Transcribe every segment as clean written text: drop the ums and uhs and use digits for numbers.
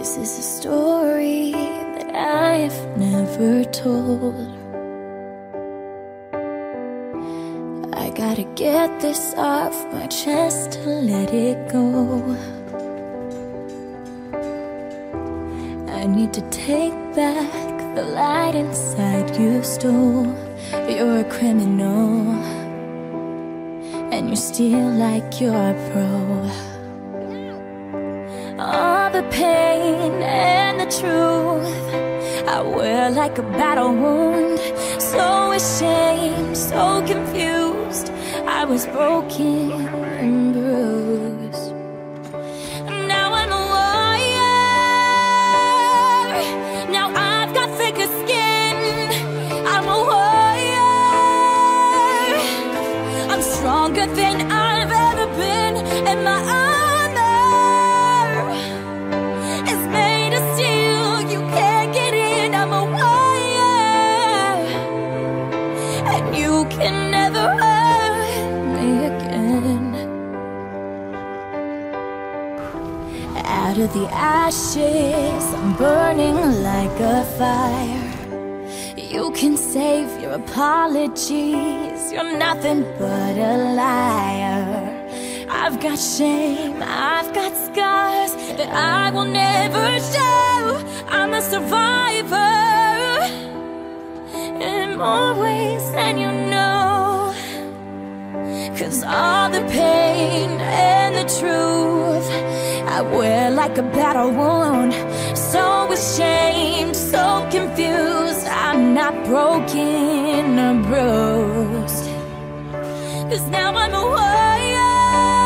This is a story that I have never told. I gotta get this off my chest to let it go. I need to take back the light inside you stole. You're a criminal, and you steal like you're a pro. All the pain and the truth I wear like a battle wound. So ashamed, so confused, I was broken and bruised. Now I'm a warrior. Now I've got thicker skin. I'm a warrior. I'm stronger than I've ever been, and my can never hurt me again. Out of the ashes, I'm burning like a fire. You can save your apologies, you're nothing but a liar. I've got shame, I've got scars that I will never show. I'm a survivor in more ways than you know. 'Cause all the pain and the truth I wear like a battle wound. So ashamed, so confused, I'm not broken or bruised. 'Cause now I'm a warrior.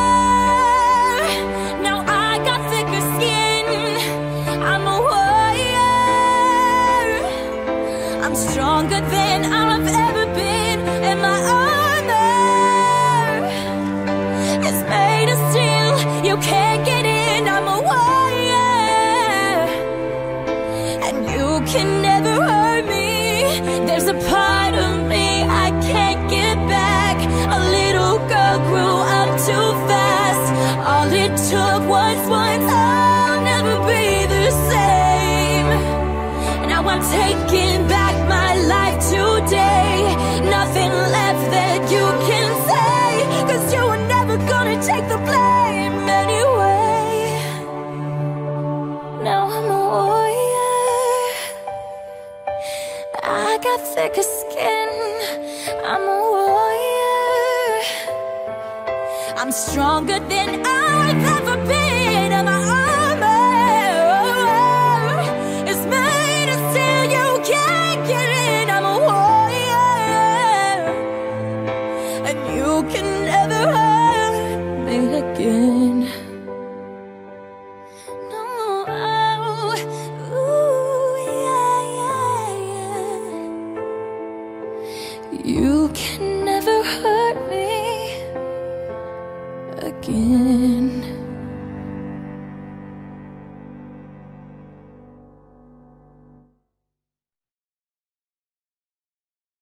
Now I got thicker skin. I'm a warrior. I'm stronger than I've ever been, and my armor is made of steel. You can't get in. I'm a warrior, and you can never hurt me. There's a part of me I can't get back. A little girl grew up too fast. All it took was once. I'll never be the same. Now I'm taking back my life today. Nothing left that you can say, 'cause you were never gonna take the blame anyway. Now I'm a warrior. I got thicker skin. I'm a warrior. I'm stronger than I've ever been, and my armor is made of steel. You can't get in. I'm a warrior, and you can never hurt me again. No, ooh, yeah, yeah, yeah. You can never hurt me again.